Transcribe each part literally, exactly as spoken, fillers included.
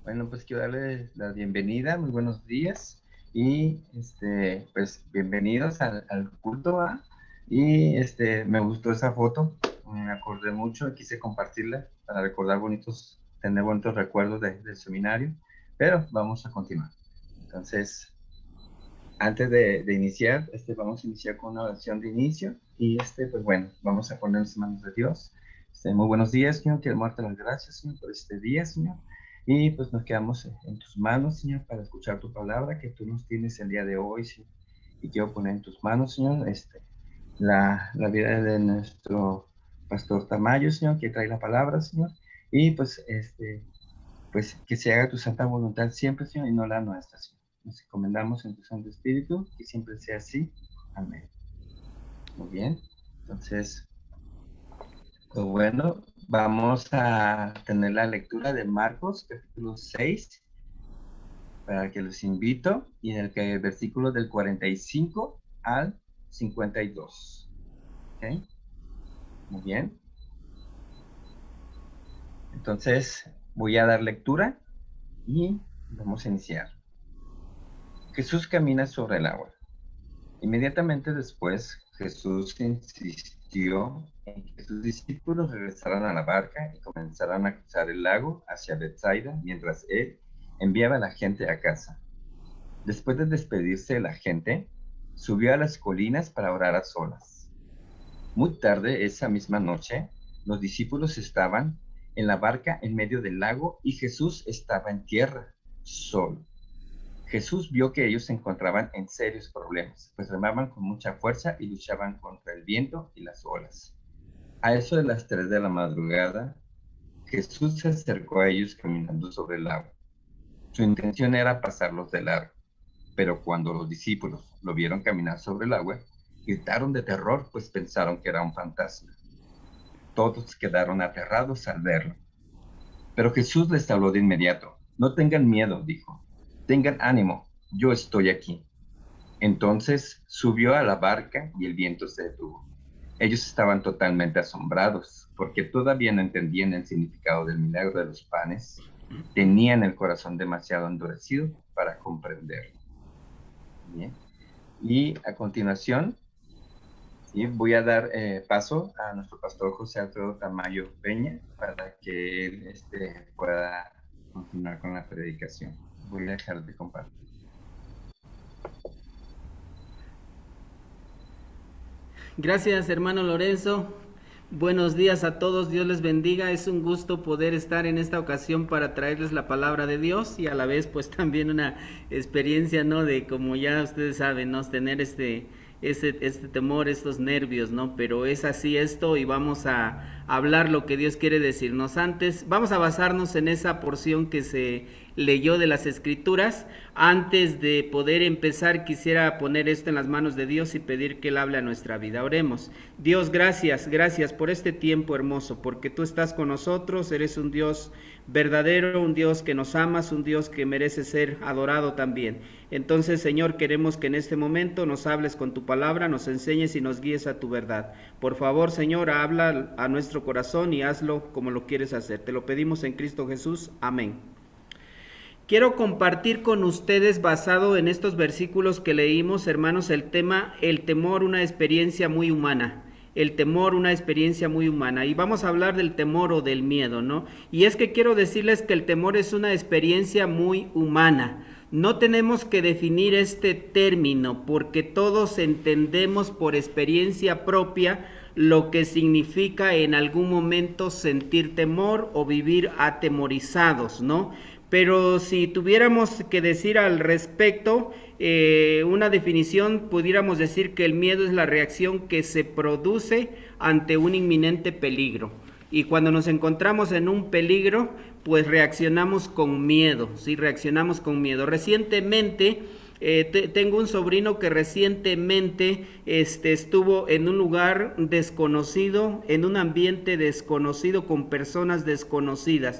Bueno, pues quiero darle la bienvenida, muy buenos días y este, pues bienvenidos al, al culto, ¿va? Y este, me gustó esa foto, me acordé mucho, quise compartirla para recordar bonitos, tener bonitos recuerdos de, del seminario, pero vamos a continuar. Entonces, antes de, de iniciar, este, vamos a iniciar con una oración de inicio y este, pues bueno, vamos a ponernos en manos de Dios. Este, muy buenos días, Señor, quiero darte las gracias, Señor, por este día, Señor. Y pues nos quedamos en, en tus manos, Señor, para escuchar tu palabra que tú nos tienes el día de hoy, Señor. Y quiero poner en tus manos, Señor, este, la, la vida de nuestro pastor Tamayo, Señor, que trae la palabra, Señor. Y pues, este, pues que se haga tu santa voluntad siempre, Señor, y no la nuestra, Señor. Nos encomendamos en tu Santo Espíritu, que siempre sea así. Amén. Muy bien. Entonces, pues bueno, vamos a tener la lectura de Marcos, capítulo seis, para que los invito, y en el que el versículo del cuarenta y cinco al cincuenta y dos. ¿Ok? Muy bien. Entonces, voy a dar lectura y vamos a iniciar. Jesús camina sobre el agua. Inmediatamente después, Jesús insistió en que sus discípulos regresaran a la barca y comenzaran a cruzar el lago hacia Bethsaida, mientras él enviaba a la gente a casa. Después de despedirse de la gente, subió a las colinas para orar a solas. Muy tarde esa misma noche, los discípulos estaban en la barca en medio del lago y Jesús estaba en tierra, solo. Jesús vio que ellos se encontraban en serios problemas, pues remaban con mucha fuerza y luchaban contra el viento y las olas. A eso de las tres de la madrugada, Jesús se acercó a ellos caminando sobre el agua. Su intención era pasarlos de largo, pero cuando los discípulos lo vieron caminar sobre el agua, gritaron de terror, pues pensaron que era un fantasma. Todos quedaron aterrados al verlo. Pero Jesús les habló de inmediato. No tengan miedo, dijo. Tengan ánimo, yo estoy aquí. Entonces subió a la barca y el viento se detuvo. Ellos estaban totalmente asombrados, porque todavía no entendían el significado del milagro de los panes. Tenían el corazón demasiado endurecido para comprenderlo. Bien. Y a continuación, ¿sí?, voy a dar eh, paso a nuestro pastor José Alfredo Tamayo Peña para que él este, pueda continuar con la predicación. Voy a dejar de compartir. Gracias, hermano Lorenzo. Buenos días a todos, Dios les bendiga. Es un gusto poder estar en esta ocasión para traerles la palabra de Dios y a la vez pues también una experiencia, ¿no? De, como ya ustedes saben, ¿no? Tener este, este, este temor, estos nervios, ¿no? Pero es así esto y vamos a hablar lo que Dios quiere decirnos. Antes, vamos a basarnos en esa porción que se leyó de las Escrituras. Antes de poder empezar, quisiera poner esto en las manos de Dios y pedir que Él hable a nuestra vida. Oremos. Dios, gracias, gracias por este tiempo hermoso, porque tú estás con nosotros, eres un Dios verdadero, un Dios que nos amas, un Dios que merece ser adorado también. Entonces, Señor, queremos que en este momento nos hables con tu palabra, nos enseñes y nos guíes a tu verdad. Por favor, Señor, habla a nuestro corazón y hazlo como lo quieres hacer. Te lo pedimos en Cristo Jesús. Amén. Quiero compartir con ustedes, basado en estos versículos que leímos, hermanos, el tema, el temor, una experiencia muy humana. El temor, una experiencia muy humana. Y vamos a hablar del temor o del miedo, ¿no? Y es que quiero decirles que el temor es una experiencia muy humana. No tenemos que definir este término porque todos entendemos por experiencia propia lo que significa en algún momento sentir temor o vivir atemorizados, ¿no? Pero si tuviéramos que decir al respecto eh, una definición, pudiéramos decir que el miedo es la reacción que se produce ante un inminente peligro. Y cuando nos encontramos en un peligro, pues reaccionamos con miedo, ¿sí? Reaccionamos con miedo. Recientemente eh, te, tengo un sobrino que recientemente este, estuvo en un lugar desconocido, en un ambiente desconocido, con personas desconocidas.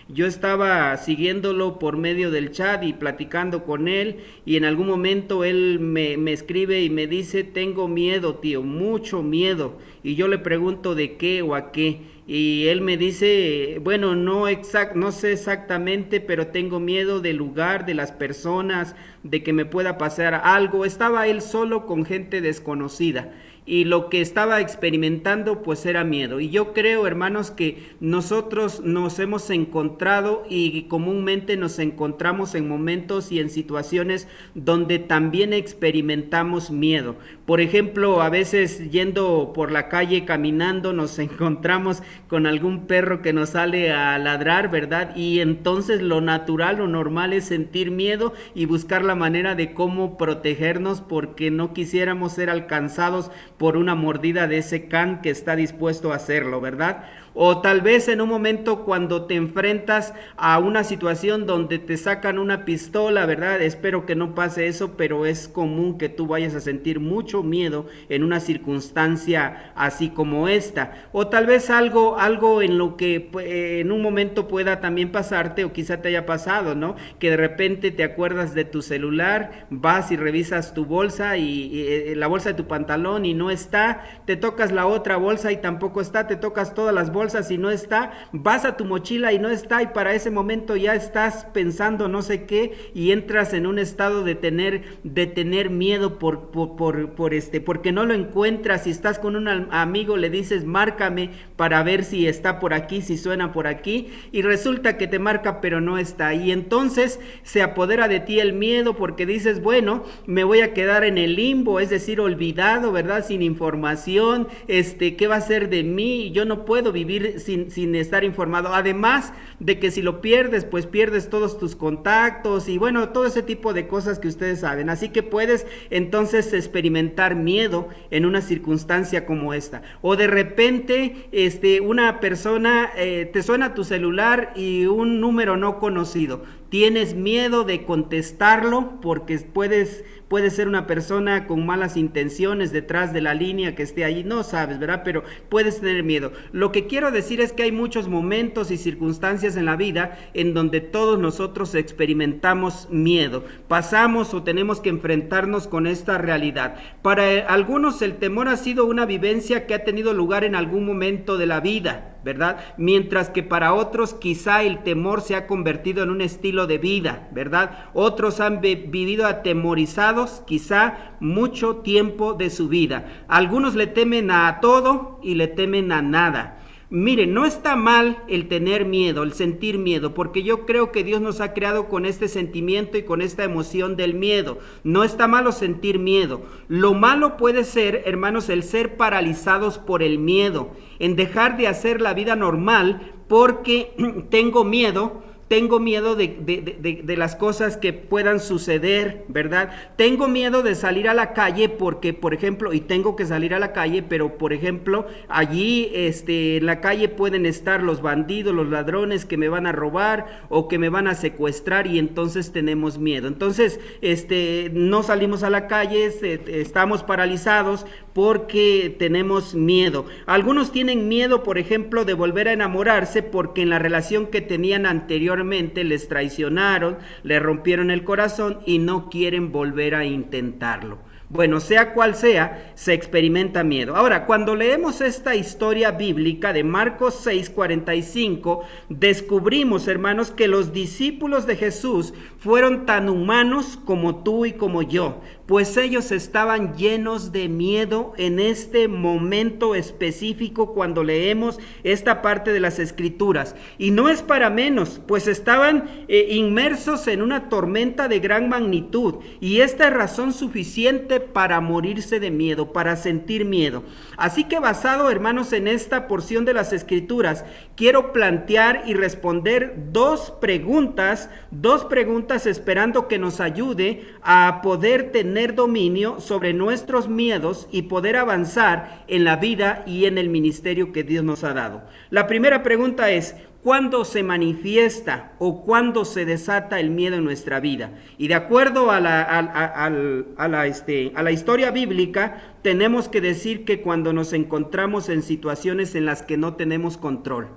Yo estaba siguiéndolo por medio del chat y platicando con él, y en algún momento él me, me escribe y me dice: tengo miedo, tío, mucho miedo. Y yo le pregunto de qué o a qué, y él me dice: bueno, no exact, no sé exactamente, pero tengo miedo del lugar, de las personas, de que me pueda pasar algo. Estaba él solo con gente desconocida, y lo que estaba experimentando pues era miedo. Y yo creo, hermanos, que nosotros nos hemos encontrado y comúnmente nos encontramos en momentos y en situaciones donde también experimentamos miedo. Por ejemplo, a veces yendo por la calle caminando nos encontramos con algún perro que nos sale a ladrar, ¿verdad? Y entonces lo natural, lo normal es sentir miedo y buscar la manera de cómo protegernos, porque no quisiéramos ser alcanzados por una mordida de ese can que está dispuesto a hacerlo, ¿verdad? O tal vez en un momento cuando te enfrentas a una situación donde te sacan una pistola, ¿verdad? Espero que no pase eso, pero es común que tú vayas a sentir mucho miedo en una circunstancia así como esta. O tal vez algo, algo en lo que eh, en un momento pueda también pasarte, o quizá te haya pasado, ¿no? Que de repente te acuerdas de tu celular, vas y revisas tu bolsa y, y eh, la bolsa de tu pantalón y no está, te tocas la otra bolsa y tampoco está, te tocas todas las bolsas y no está, vas a tu mochila y no está, y para ese momento ya estás pensando no sé qué y entras en un estado de tener, de tener miedo por, por, por, por este, porque no lo encuentras. Si estás con un amigo le dices: márcame para ver si está por aquí, si suena por aquí, y resulta que te marca pero no está, y entonces se apodera de ti el miedo, porque dices: bueno, me voy a quedar en el limbo, es decir, olvidado, ¿verdad? Sin información, este, ¿qué va a ser de mí? Yo no puedo vivir Sin, sin estar informado, además de que si lo pierdes, pues pierdes todos tus contactos y bueno, todo ese tipo de cosas que ustedes saben. Así que puedes entonces experimentar miedo en una circunstancia como esta. O de repente este, una persona eh, te suena tu celular y un número no conocido. Tienes miedo de contestarlo porque puedes, puede ser una persona con malas intenciones detrás de la línea que esté allí, no sabes, ¿verdad? Pero puedes tener miedo. Lo que quiero decir es que hay muchos momentos y circunstancias en la vida en donde todos nosotros experimentamos miedo. Pasamos o tenemos que enfrentarnos con esta realidad. Para algunos el temor ha sido una vivencia que ha tenido lugar en algún momento de la vida, ¿verdad? Mientras que para otros quizá el temor se ha convertido en un estilo de vida, ¿verdad? Otros han vivido atemorizados quizá mucho tiempo de su vida. Algunos le temen a todo y le temen a nada. Miren, no está mal el tener miedo, el sentir miedo, porque yo creo que Dios nos ha creado con este sentimiento y con esta emoción del miedo. No está malo sentir miedo. Lo malo puede ser, hermanos, el ser paralizados por el miedo, en dejar de hacer la vida normal porque tengo miedo. Tengo miedo de, de, de, de las cosas que puedan suceder, ¿verdad? Tengo miedo de salir a la calle porque, por ejemplo, y tengo que salir a la calle, pero, por ejemplo, allí este, en la calle pueden estar los bandidos, los ladrones que me van a robar o que me van a secuestrar, y entonces tenemos miedo. Entonces, este, no salimos a la calle, este, estamos paralizados porque tenemos miedo. Algunos tienen miedo, por ejemplo, de volver a enamorarse porque en la relación que tenían anteriormente les traicionaron, les rompieron el corazón y no quieren volver a intentarlo. Bueno, sea cual sea, se experimenta miedo. Ahora, cuando leemos esta historia bíblica de Marcos seis cuarenta y cinco, descubrimos, hermanos, que los discípulos de Jesús fueron tan humanos como tú y como yo, pues ellos estaban llenos de miedo en este momento específico cuando leemos esta parte de las Escrituras. Y no es para menos, pues estaban eh, inmersos en una tormenta de gran magnitud, y esta es razón suficiente para morirse de miedo, para sentir miedo. Así que basado, hermanos, en esta porción de las Escrituras, quiero plantear y responder dos preguntas, dos preguntas esperando que nos ayude a poder tener dominio sobre nuestros miedos y poder avanzar en la vida y en el ministerio que Dios nos ha dado. La primera pregunta es: ¿cuándo se manifiesta o cuándo se desata el miedo en nuestra vida? Y de acuerdo a la, a, a, a, a, la, este, a la historia bíblica, tenemos que decir que cuando nos encontramos en situaciones en las que no tenemos control,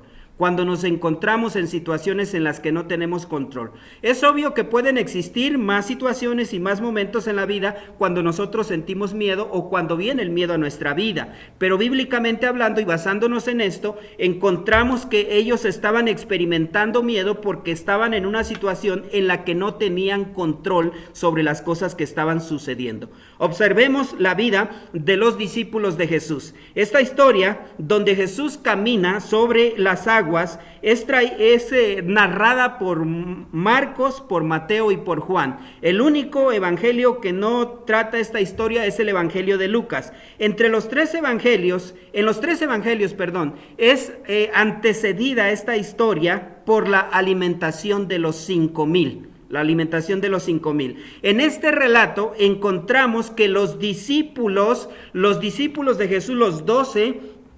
cuando nos encontramos en situaciones en las que no tenemos control. Es obvio que pueden existir más situaciones y más momentos en la vida cuando nosotros sentimos miedo o cuando viene el miedo a nuestra vida, pero bíblicamente hablando y basándonos en esto, encontramos que ellos estaban experimentando miedo porque estaban en una situación en la que no tenían control sobre las cosas que estaban sucediendo. Observemos la vida de los discípulos de Jesús. Esta historia donde Jesús camina sobre las aguas es, es eh, narrada por Marcos, por Mateo y por Juan. El único evangelio que no trata esta historia es el evangelio de Lucas. Entre los tres evangelios, en los tres evangelios, perdón, es eh, antecedida esta historia por la alimentación de los cinco mil. La alimentación de los cinco mil. En este relato encontramos que los discípulos, los discípulos de Jesús, los doce,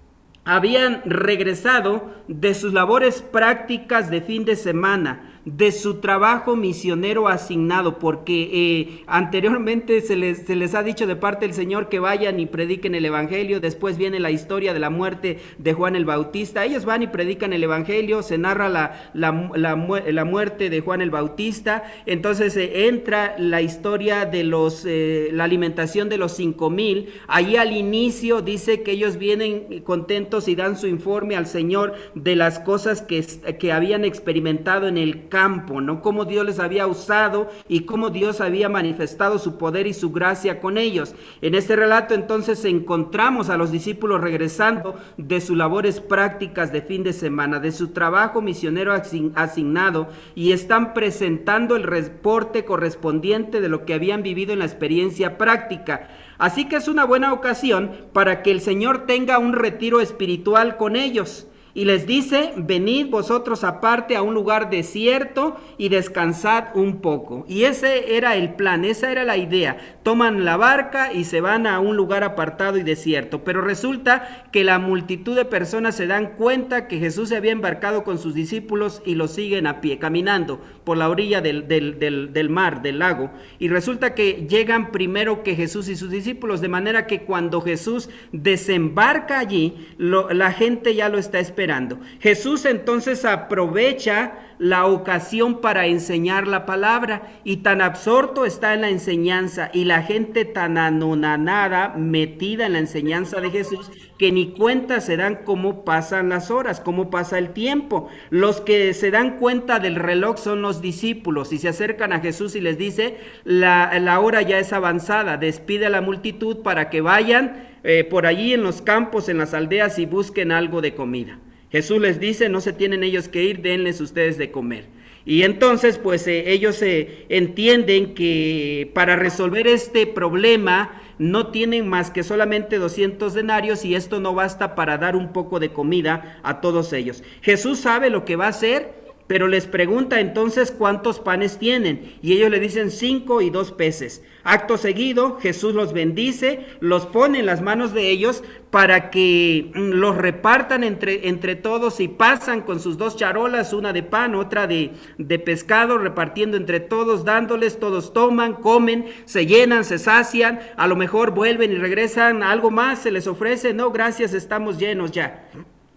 habían regresado de sus labores prácticas de fin de semana, de su trabajo misionero asignado, porque eh, anteriormente se les, se les ha dicho de parte del Señor que vayan y prediquen el evangelio. Después viene la historia de la muerte de Juan el Bautista. Ellos van y predican el evangelio, se narra la, la, la, la muerte de Juan el Bautista. Entonces eh, entra la historia de los, eh, la alimentación de los cinco mil. Allí al inicio dice que ellos vienen contentos y dan su informe al Señor de las cosas que, que habían experimentado en el campo, ¿no? Cómo Dios les había usado y cómo Dios había manifestado su poder y su gracia con ellos. En este relato entonces encontramos a los discípulos regresando de sus labores prácticas de fin de semana, de su trabajo misionero asignado, y están presentando el reporte correspondiente de lo que habían vivido en la experiencia práctica. Así que es una buena ocasión para que el Señor tenga un retiro espiritual con ellos. Y les dice: venid vosotros aparte a un lugar desierto y descansad un poco. Y ese era el plan, esa era la idea. Toman la barca y se van a un lugar apartado y desierto. Pero resulta que la multitud de personas se dan cuenta que Jesús se había embarcado con sus discípulos y los siguen a pie, caminando por la orilla del, del, del, del mar, del lago. Y resulta que llegan primero que Jesús y sus discípulos, de manera que cuando Jesús desembarca allí, lo, la gente ya lo está esperando. Jesús entonces aprovecha la ocasión para enseñar la palabra, y tan absorto está en la enseñanza y la gente tan anonadada, metida en la enseñanza de Jesús, que ni cuenta se dan cómo pasan las horas, cómo pasa el tiempo. Los que se dan cuenta del reloj son los discípulos, y se acercan a Jesús y les dice: la, la hora ya es avanzada, despide a la multitud para que vayan eh, por allí en los campos, en las aldeas, y busquen algo de comida. Jesús les dice: no se tienen ellos que ir, denles ustedes de comer. Y entonces pues eh, ellos eh, entienden que para resolver este problema no tienen más que solamente doscientos denarios, y esto no basta para dar un poco de comida a todos ellos. Jesús sabe lo que va a hacer, pero les pregunta entonces cuántos panes tienen, y ellos le dicen cinco y dos peces. Acto seguido, Jesús los bendice, los pone en las manos de ellos para que los repartan entre, entre todos, y pasan con sus dos charolas, una de pan, otra de, de pescado, repartiendo entre todos, dándoles. Todos toman, comen, se llenan, se sacian, a lo mejor vuelven y regresan, algo más se les ofrece, no, gracias, estamos llenos ya.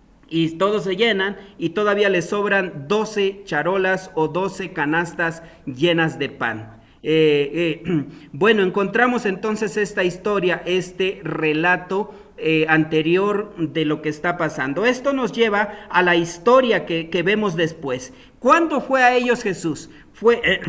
Y todos se llenan, y todavía les sobran doce charolas o doce canastas llenas de pan. Eh, eh, bueno, encontramos entonces esta historia, este relato eh, anterior de lo que está pasando. Esto nos lleva a la historia que, que vemos después. ¿Cuándo fue a ellos Jesús? Fue, eh,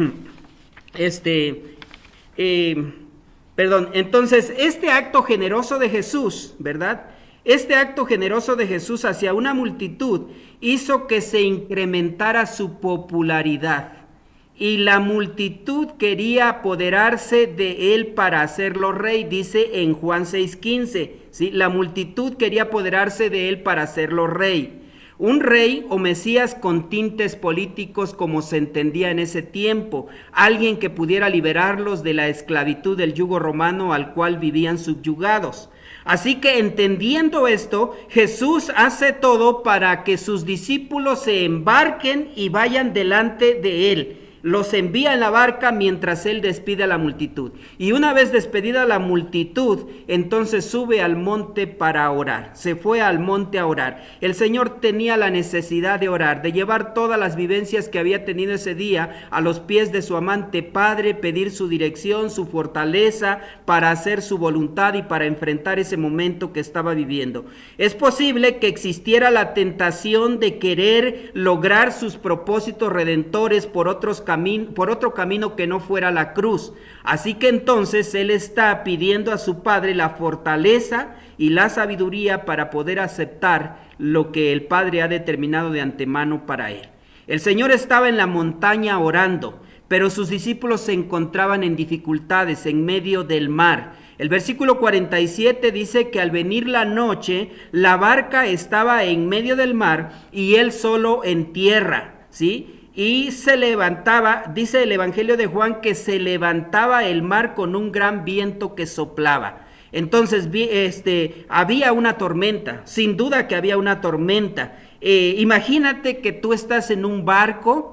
este, eh, perdón, entonces este acto generoso de Jesús, ¿verdad? Este acto generoso de Jesús hacia una multitud hizo que se incrementara su popularidad, y la multitud quería apoderarse de él para hacerlo rey, dice en Juan seis quince, ¿sí? La multitud quería apoderarse de él para hacerlo rey. Un rey o mesías con tintes políticos, como se entendía en ese tiempo, alguien que pudiera liberarlos de la esclavitud del yugo romano al cual vivían subyugados. Así que entendiendo esto, Jesús hace todo para que sus discípulos se embarquen y vayan delante de él. los envía en la barca mientras él despide a la multitud. Y una vez despedida la multitud, entonces sube al monte para orar. Se fue al monte a orar. El Señor tenía la necesidad de orar, de llevar todas las vivencias que había tenido ese día a los pies de su amante Padre, pedir su dirección, su fortaleza para hacer su voluntad y para enfrentar ese momento que estaba viviendo. Es posible que existiera la tentación de querer lograr sus propósitos redentores por otros Camino, por otro camino que no fuera la cruz. Así que entonces él está pidiendo a su Padre la fortaleza y la sabiduría para poder aceptar lo que el Padre ha determinado de antemano para él. El Señor estaba en la montaña orando, pero sus discípulos se encontraban en dificultades en medio del mar. El versículo cuarenta y siete dice que al venir la noche, la barca estaba en medio del mar y él solo en tierra, ¿sí? Y se levantaba, dice el Evangelio de Juan, que se levantaba el mar con un gran viento que soplaba. Entonces este, había una tormenta, sin duda que había una tormenta. Eh, imagínate que tú estás en un barco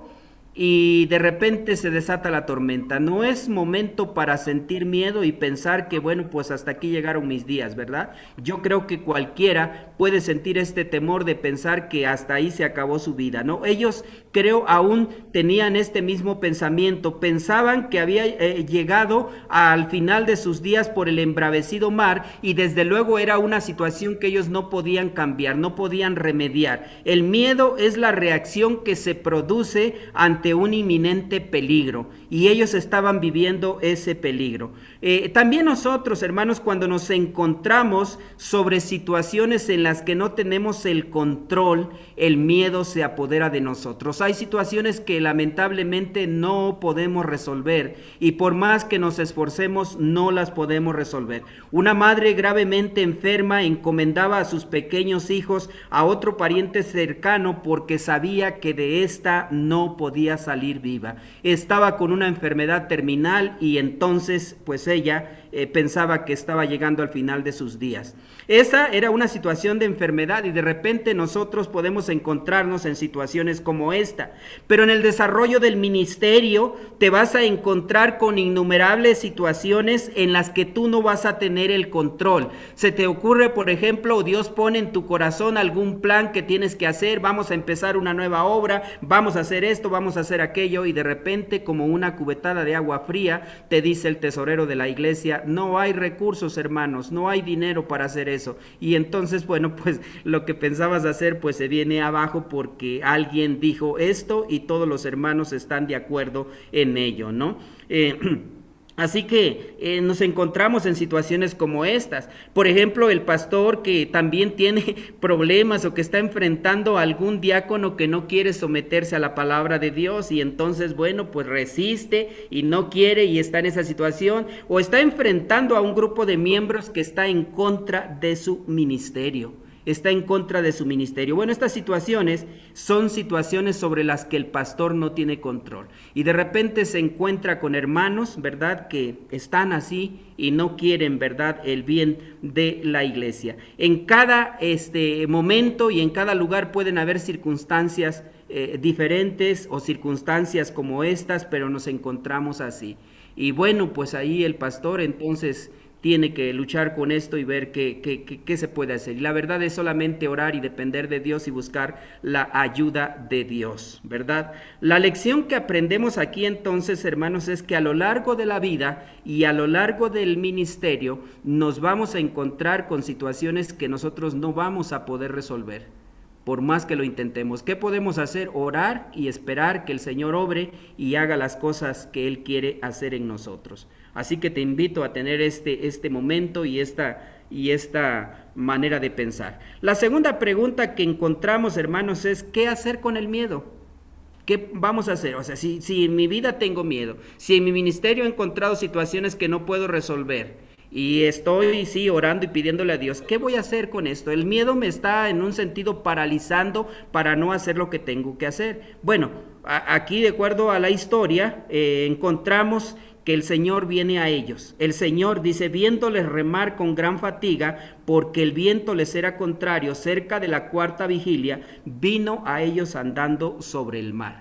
y de repente se desata la tormenta. No es momento para sentir miedo y pensar que bueno, pues hasta aquí llegaron mis días, ¿verdad? Yo creo que cualquiera puede sentir este temor de pensar que hasta ahí se acabó su vida, ¿no? Ellos creo aún tenían este mismo pensamiento, pensaban que había eh, llegado al final de sus días por el embravecido mar y desde luego era una situación que ellos no podían cambiar, no podían remediar. El miedo es la reacción que se produce ante un inminente peligro y ellos estaban viviendo ese peligro. Eh, también nosotros, hermanos, cuando nos encontramos sobre situaciones en las que no tenemos el control, el miedo se apodera de nosotros. Hay situaciones que lamentablemente no podemos resolver y por más que nos esforcemos no las podemos resolver. Una madre gravemente enferma encomendaba a sus pequeños hijos a otro pariente cercano porque sabía que de esta no podía salir viva. Estaba con una enfermedad terminal y entonces pues ella eh, pensaba que estaba llegando al final de sus días. Esa era una situación de enfermedad y de repente nosotros podemos encontrarnos en situaciones como esta. Pero en el desarrollo del ministerio te vas a encontrar con innumerables situaciones en las que tú no vas a tener el control. Se te ocurre, por ejemplo, Dios pone en tu corazón algún plan que tienes que hacer, vamos a empezar una nueva obra, vamos a hacer esto, vamos a hacer aquello y de repente como una cubetada de agua fría te dice el tesorero de la iglesia, no hay recursos, hermanos, no hay dinero para hacer eso. Y entonces, bueno, pues lo que pensabas hacer pues se viene abajo porque alguien dijo esto y todos los hermanos están de acuerdo en ello, ¿no? Eh, Así que eh, nos encontramos en situaciones como estas. Por ejemplo, el pastor que también tiene problemas o que está enfrentando a algún diácono que no quiere someterse a la palabra de Dios y entonces, bueno, pues resiste y no quiere y está en esa situación. O está enfrentando a un grupo de miembros que está en contra de su ministerio. Está en contra de su ministerio. Bueno, estas situaciones son situaciones sobre las que el pastor no tiene control. Y de repente se encuentra con hermanos, ¿verdad?, que están así y no quieren, ¿verdad?, el bien de la iglesia. En cada este, momento y en cada lugar pueden haber circunstancias eh, diferentes o circunstancias como estas, pero nos encontramos así. Y bueno, pues ahí el pastor entonces tiene que luchar con esto y ver qué, qué, qué, qué se puede hacer. Y la verdad es solamente orar y depender de Dios y buscar la ayuda de Dios, ¿verdad? La lección que aprendemos aquí entonces, hermanos, es que a lo largo de la vida y a lo largo del ministerio nos vamos a encontrar con situaciones que nosotros no vamos a poder resolver, por más que lo intentemos. ¿Qué podemos hacer? Orar y esperar que el Señor obre y haga las cosas que Él quiere hacer en nosotros. Así que te invito a tener este, este momento y esta, y esta manera de pensar. La segunda pregunta que encontramos, hermanos, es ¿qué hacer con el miedo? ¿Qué vamos a hacer? O sea, si, si en mi vida tengo miedo, si en mi ministerio he encontrado situaciones que no puedo resolver y estoy, sí, orando y pidiéndole a Dios, ¿qué voy a hacer con esto? El miedo me está en un sentido paralizando para no hacer lo que tengo que hacer. Bueno, a, aquí de acuerdo a la historia eh, encontramos que el Señor viene a ellos. El Señor dice, viéndoles remar con gran fatiga, porque el viento les era contrario, cerca de la cuarta vigilia, vino a ellos andando sobre el mar.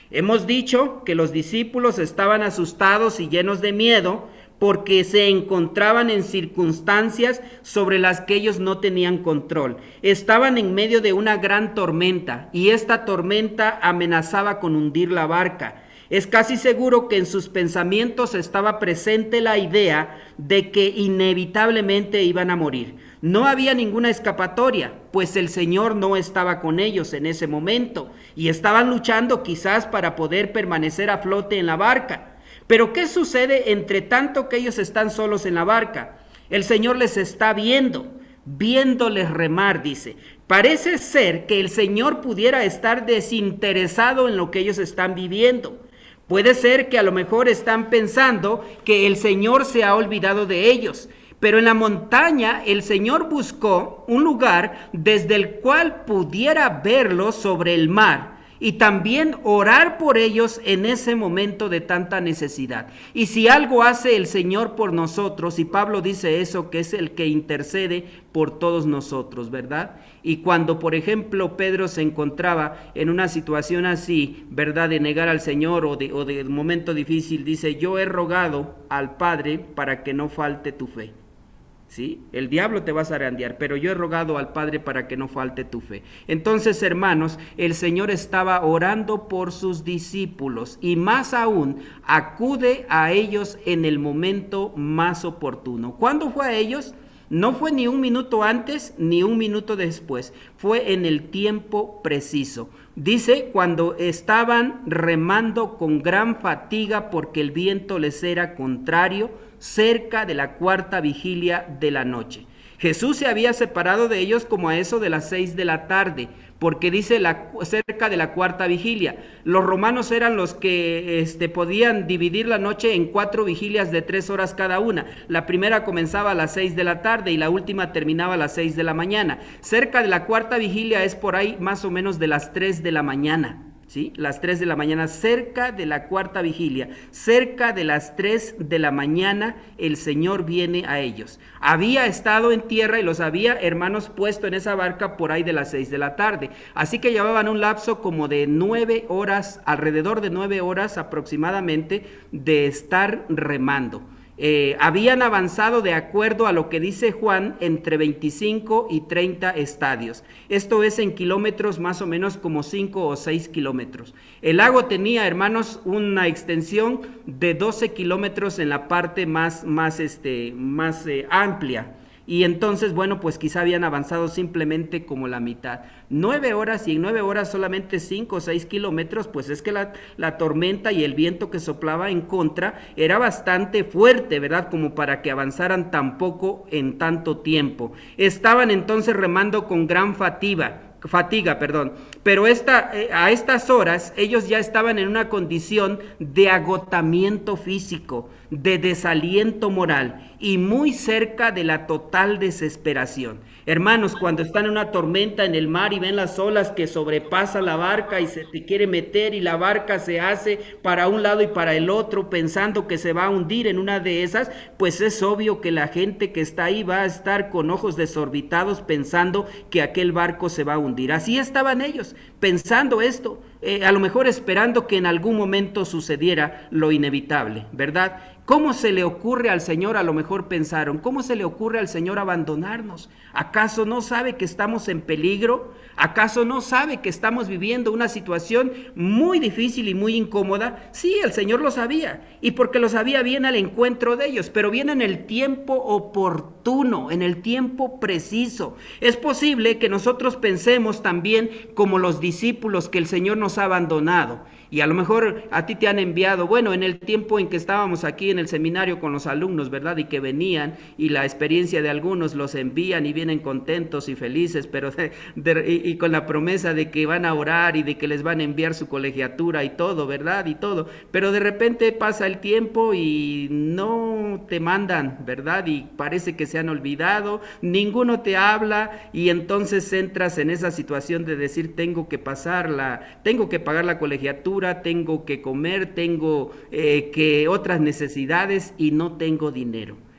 Hemos dicho que los discípulos estaban asustados y llenos de miedo porque se encontraban en circunstancias sobre las que ellos no tenían control. Estaban en medio de una gran tormenta y esta tormenta amenazaba con hundir la barca. Es casi seguro que en sus pensamientos estaba presente la idea de que inevitablemente iban a morir. No había ninguna escapatoria, pues el Señor no estaba con ellos en ese momento y estaban luchando quizás para poder permanecer a flote en la barca. Pero ¿qué sucede entre tanto que ellos están solos en la barca? El Señor les está viendo, viéndoles remar, dice. Parece ser que el Señor pudiera estar desinteresado en lo que ellos están viviendo. Puede ser que a lo mejor están pensando que el Señor se ha olvidado de ellos. Pero en la montaña el Señor buscó un lugar desde el cual pudiera verlos sobre el mar y también orar por ellos en ese momento de tanta necesidad. Y si algo hace el Señor por nosotros, y Pablo dice eso, que es el que intercede por todos nosotros, ¿verdad? Y cuando, por ejemplo, Pedro se encontraba en una situación así, ¿verdad?, de negar al Señor o de, o de un momento difícil, dice, yo he rogado al Padre para que no falte tu fe. ¿Sí? El diablo te va a zarandear, pero yo he rogado al Padre para que no falte tu fe. Entonces, hermanos, el Señor estaba orando por sus discípulos y más aún acude a ellos en el momento más oportuno. ¿Cuándo fue a ellos? No fue ni un minuto antes ni un minuto después, fue en el tiempo preciso. Dice, cuando estaban remando con gran fatiga porque el viento les era contrario, cerca de la cuarta vigilia de la noche. Jesús se había separado de ellos como a eso de las seis de la tarde, porque dice la, cerca de la cuarta vigilia. Los romanos eran los que este, podían dividir la noche en cuatro vigilias de tres horas cada una. La primera comenzaba a las seis de la tarde y la última terminaba a las seis de la mañana. Cerca de la cuarta vigilia es por ahí más o menos de las tres de la mañana. ¿Sí? Las tres de la mañana, cerca de la cuarta vigilia, cerca de las tres de la mañana, el Señor viene a ellos. Había estado en tierra y los había, hermanos, puesto en esa barca por ahí de las seis de la tarde. Así que llevaban un lapso como de nueve horas, alrededor de nueve horas aproximadamente, de estar remando. Eh, habían avanzado, de acuerdo a lo que dice Juan, entre veinticinco y treinta estadios. Esto es en kilómetros, más o menos como cinco o seis kilómetros. El lago tenía, hermanos, una extensión de doce kilómetros en la parte más, más, este, más eh, amplia. Y entonces, bueno, pues quizá habían avanzado simplemente como la mitad. Nueve horas, y en nueve horas solamente cinco o seis kilómetros, pues es que la, la tormenta y el viento que soplaba en contra era bastante fuerte, ¿verdad? Como para que avanzaran tan poco en tanto tiempo. Estaban entonces remando con gran fatiga. Fatiga, perdón, pero esta, eh, a estas horas ellos ya estaban en una condición de agotamiento físico, de desaliento moral y muy cerca de la total desesperación. Hermanos, cuando están en una tormenta en el mar y ven las olas que sobrepasa la barca y se te quiere meter y la barca se hace para un lado y para el otro pensando que se va a hundir en una de esas, pues es obvio que la gente que está ahí va a estar con ojos desorbitados pensando que aquel barco se va a hundir. Así estaban ellos, pensando esto, eh, a lo mejor esperando que en algún momento sucediera lo inevitable, ¿verdad? ¿Cómo se le ocurre al Señor? A lo mejor pensaron, ¿cómo se le ocurre al Señor abandonarnos? ¿Acaso no sabe que estamos en peligro? ¿Acaso no sabe que estamos viviendo una situación muy difícil y muy incómoda? Sí, el Señor lo sabía, y porque lo sabía viene al encuentro de ellos, pero viene en el tiempo oportuno, en el tiempo preciso. Es posible que nosotros pensemos también como los discípulos que el Señor nos ha abandonado. Y a lo mejor a ti te han enviado, bueno, en el tiempo en que estábamos aquí en el seminario con los alumnos, ¿verdad? Y que venían, y la experiencia de algunos los envían y vienen contentos y felices, pero de, de, y, y con la promesa de que van a orar y de que les van a enviar su colegiatura y todo, ¿verdad? Y todo. Pero de repente pasa el tiempo y no te mandan, ¿verdad? Y parece que se han olvidado, ninguno te habla, y entonces entras en esa situación de decir, tengo que pasar la, tengo que pagar la colegiatura, tengo que comer, tengo eh, que otras necesidades y no tengo dinero.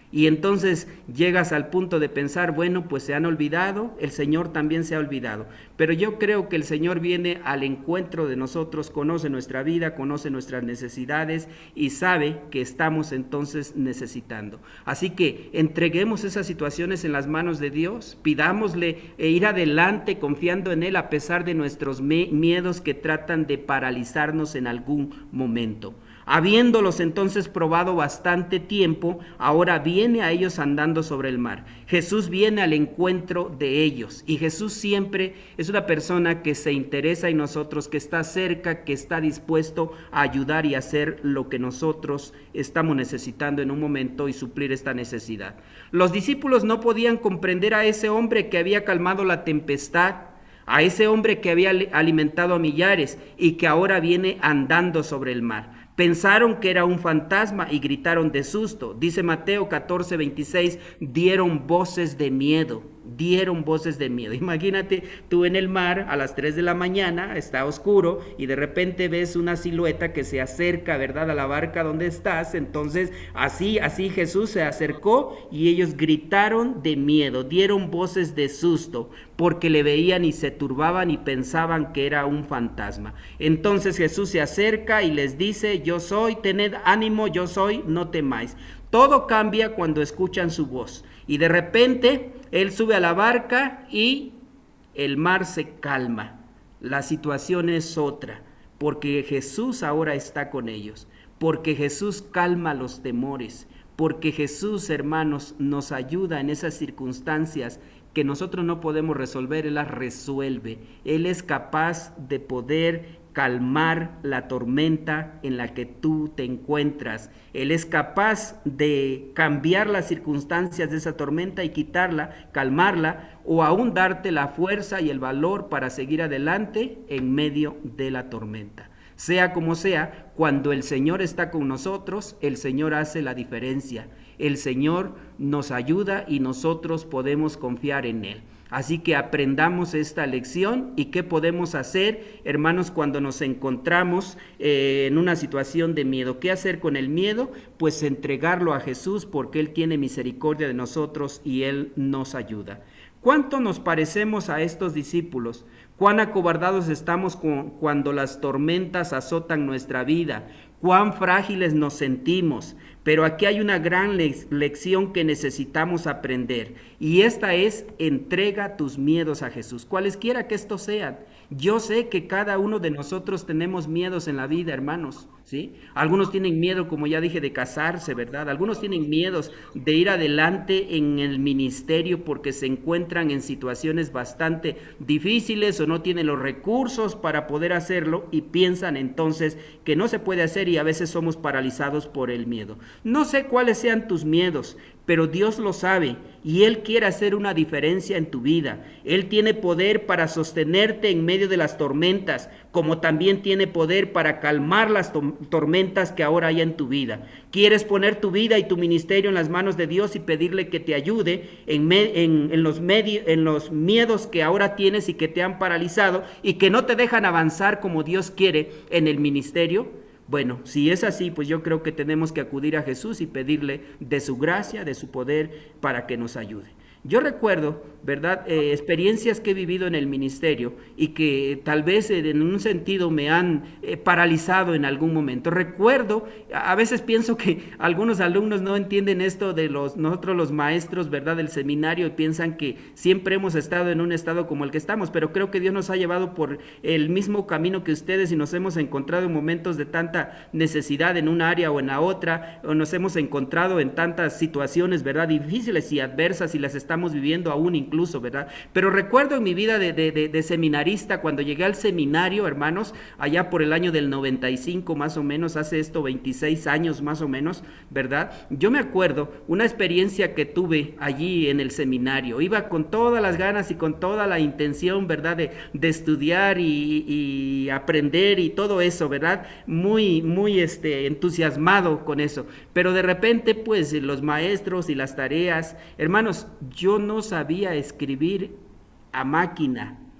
Y entonces llegas al punto de pensar, bueno, pues se han olvidado, el Señor también se ha olvidado. Pero yo creo que el Señor viene al encuentro de nosotros, conoce nuestra vida, conoce nuestras necesidades y sabe que estamos entonces necesitando. Así que entreguemos esas situaciones en las manos de Dios, pidámosle e ir adelante confiando en Él a pesar de nuestros miedos que tratan de paralizarnos en algún momento. Habiéndolos entonces probado bastante tiempo, ahora viene a ellos andando sobre el mar. Jesús viene al encuentro de ellos y Jesús siempre es una persona que se interesa en nosotros, que está cerca, que está dispuesto a ayudar y hacer lo que nosotros estamos necesitando en un momento y suplir esta necesidad. Los discípulos no podían comprender a ese hombre que había calmado la tempestad, a ese hombre que había alimentado a millares y que ahora viene andando sobre el mar. Pensaron que era un fantasma y gritaron de susto. Dice Mateo catorce, veintiséis, dieron voces de miedo, dieron voces de miedo. Imagínate tú en el mar a las tres de la mañana, está oscuro y de repente ves una silueta que se acerca, ¿verdad?, a la barca donde estás. Entonces así, así Jesús se acercó y ellos gritaron de miedo, dieron voces de susto, porque le veían y se turbaban y pensaban que era un fantasma. Entonces Jesús se acerca y les dice, yo soy, tened ánimo, yo soy, no temáis. Todo cambia cuando escuchan su voz. Y de repente Él sube a la barca y el mar se calma. La situación es otra, porque Jesús ahora está con ellos, porque Jesús calma los temores, porque Jesús, hermanos, nos ayuda en esas circunstancias que nosotros no podemos resolver. Él las resuelve. Él es capaz de poder calmar la tormenta en la que tú te encuentras. Él es capaz de cambiar las circunstancias de esa tormenta y quitarla, calmarla, o aún darte la fuerza y el valor para seguir adelante en medio de la tormenta. Sea como sea, cuando el Señor está con nosotros, el Señor hace la diferencia. El Señor nos ayuda y nosotros podemos confiar en Él. Así que aprendamos esta lección. ¿Y qué podemos hacer, hermanos, cuando nos encontramos eh, en una situación de miedo? ¿Qué hacer con el miedo? Pues entregarlo a Jesús, porque Él tiene misericordia de nosotros y Él nos ayuda. ¿Cuánto nos parecemos a estos discípulos? ¿Cuán acobardados estamos con, cuando las tormentas azotan nuestra vida? ¿Cuán frágiles nos sentimos? Pero aquí hay una gran le- lección que necesitamos aprender, y esta es: entrega tus miedos a Jesús, cualesquiera que estos sean. Yo sé que cada uno de nosotros tenemos miedos en la vida, hermanos, ¿sí? Algunos tienen miedo, como ya dije, de casarse, ¿verdad? Algunos tienen miedos de ir adelante en el ministerio porque se encuentran en situaciones bastante difíciles o no tienen los recursos para poder hacerlo y piensan entonces que no se puede hacer, y a veces somos paralizados por el miedo. No sé cuáles sean tus miedos, pero Dios lo sabe y Él quiere hacer una diferencia en tu vida. Él tiene poder para sostenerte en medio de las tormentas, como también tiene poder para calmar las to- tormentas que ahora hay en tu vida. ¿Quieres poner tu vida y tu ministerio en las manos de Dios y pedirle que te ayude en, me- en, en, los medi- en los miedos que ahora tienes y que te han paralizado y que no te dejan avanzar como Dios quiere en el ministerio? Bueno, si es así, pues yo creo que tenemos que acudir a Jesús y pedirle de su gracia, de su poder, para que nos ayude. Yo recuerdo, ¿verdad?, eh, experiencias que he vivido en el ministerio y que tal vez eh, en un sentido me han eh, paralizado en algún momento. Recuerdo, a, a veces pienso que algunos alumnos no entienden esto de los, nosotros los maestros, ¿verdad?, del seminario, y piensan que siempre hemos estado en un estado como el que estamos, pero creo que Dios nos ha llevado por el mismo camino que ustedes y nos hemos encontrado en momentos de tanta necesidad en una área o en la otra, o nos hemos encontrado en tantas situaciones, ¿verdad?, difíciles y adversas, y las estamos viviendo aún incluso, ¿verdad? Pero recuerdo en mi vida de, de, de, de seminarista, cuando llegué al seminario, hermanos, allá por el año del noventa y cinco más o menos, hace esto veintiséis años más o menos, ¿verdad? Yo me acuerdo una experiencia que tuve allí en el seminario. Iba con todas las ganas y con toda la intención, ¿verdad?, de, de estudiar y, y aprender y todo eso, ¿verdad? Muy, muy este, entusiasmado con eso. Pero de repente, pues, los maestros y las tareas, hermanos, yo no sabía escribir a máquina.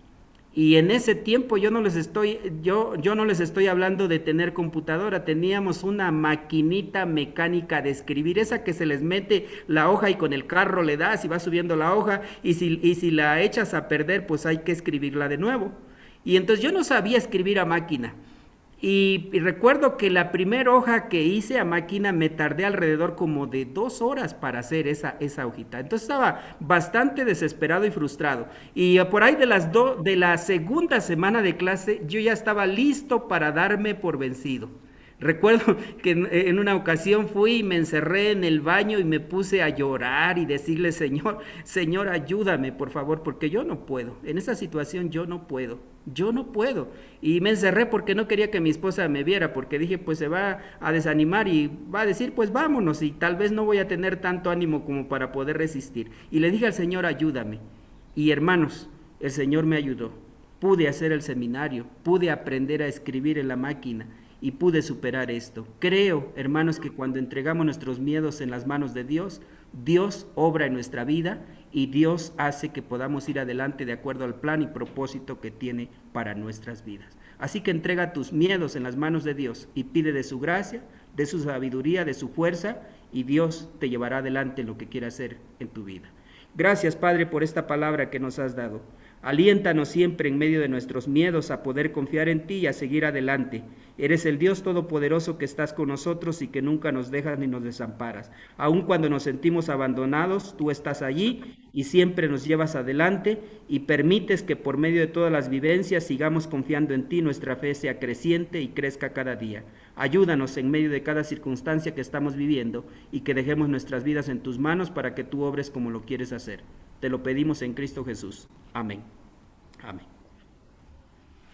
Y en ese tiempo yo no les estoy, yo, yo no les estoy hablando de tener computadora, teníamos una maquinita mecánica de escribir, esa que se les mete la hoja y con el carro le das y va subiendo la hoja, y si, y si la echas a perder, pues hay que escribirla de nuevo. Y entonces yo no sabía escribir a máquina. Y, y recuerdo que la primera hoja que hice a máquina me tardé alrededor como de dos horas para hacer esa, esa hojita. Entonces estaba bastante desesperado y frustrado. Y por ahí de, las do, de la segunda semana de clase yo ya estaba listo para darme por vencido. Recuerdo que en, en una ocasión fui y me encerré en el baño y me puse a llorar y decirle, Señor, Señor, ayúdame, por favor, porque yo no puedo. En esa situación yo no puedo, yo no puedo. Y me encerré porque no quería que mi esposa me viera, porque dije, pues se va a desanimar y va a decir, pues vámonos, y tal vez no voy a tener tanto ánimo como para poder resistir. Y le dije al Señor, ayúdame. Y hermanos, el Señor me ayudó. Pude hacer el seminario, pude aprender a escribir en la máquina, y pude superar esto. Creo, hermanos, que cuando entregamos nuestros miedos en las manos de Dios, Dios obra en nuestra vida y Dios hace que podamos ir adelante de acuerdo al plan y propósito que tiene para nuestras vidas. Así que entrega tus miedos en las manos de Dios y pide de su gracia, de su sabiduría, de su fuerza, y Dios te llevará adelante en lo que quiera hacer en tu vida. Gracias, Padre, por esta palabra que nos has dado. Aliéntanos siempre en medio de nuestros miedos a poder confiar en ti y a seguir adelante. Eres el Dios Todopoderoso que estás con nosotros y que nunca nos dejas ni nos desamparas. Aun cuando nos sentimos abandonados, tú estás allí y siempre nos llevas adelante y permites que por medio de todas las vivencias sigamos confiando en ti, nuestra fe sea creciente y crezca cada día. Ayúdanos en medio de cada circunstancia que estamos viviendo y que dejemos nuestras vidas en tus manos para que tú obres como lo quieres hacer. Te lo pedimos en Cristo Jesús. Amén. Amén.